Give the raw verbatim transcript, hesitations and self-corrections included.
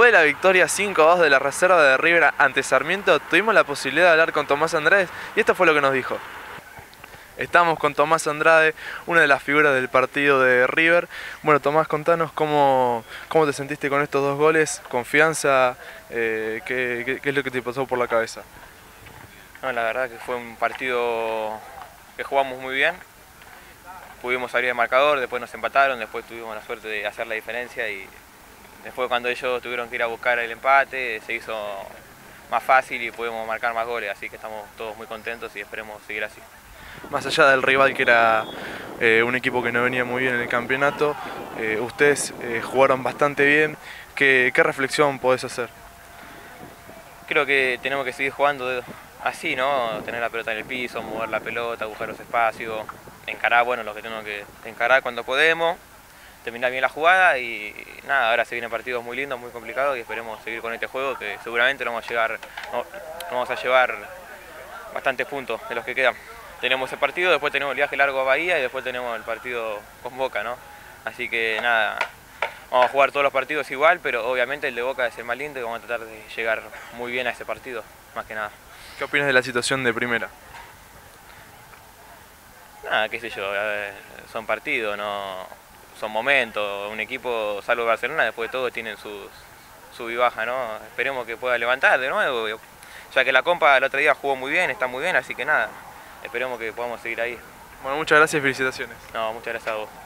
Después de la victoria cinco a dos de la reserva de River ante Sarmiento, tuvimos la posibilidad de hablar con Tomás Andrade y esto fue lo que nos dijo. Estamos con Tomás Andrade, una de las figuras del partido de River. Bueno, Tomás, contanos cómo, cómo te sentiste con estos dos goles, confianza, eh, qué, qué, qué es lo que te pasó por la cabeza. No, la verdad que fue un partido que jugamos muy bien. Pudimos salir de marcador, después nos empataron, después tuvimos la suerte de hacer la diferencia y después cuando ellos tuvieron que ir a buscar el empate se hizo más fácil y pudimos marcar más goles, así que estamos todos muy contentos y esperemos seguir así. Más allá del rival que era eh, un equipo que no venía muy bien en el campeonato, eh, ustedes eh, jugaron bastante bien. ¿Qué, qué reflexión podés hacer? Creo que tenemos que seguir jugando así, ¿no? Tener la pelota en el piso, mover la pelota, buscar los espacios, encarar, bueno, lo que tenemos que encarar cuando podemos, terminar bien la jugada y nada, ahora se vienen partidos muy lindos, muy complicados y esperemos seguir con este juego que seguramente nos vamos a llegar, no, nos vamos a llevar bastantes puntos de los que quedan. Tenemos ese partido, después tenemos el viaje largo a Bahía y después tenemos el partido con Boca, ¿no? Así que nada, vamos a jugar todos los partidos igual, pero obviamente el de Boca es el más lindo y vamos a tratar de llegar muy bien a ese partido, más que nada. ¿Qué opinas de la situación de primera? Nada, qué sé yo, son partidos, no son momentos. Un equipo, salvo Barcelona, después de todo tienen sus sub y baja, ¿no? Esperemos que pueda levantar de nuevo, ya que la Compa el otro día jugó muy bien, está muy bien, así que nada, esperemos que podamos seguir ahí. Bueno, muchas gracias y felicitaciones. No, muchas gracias a vos.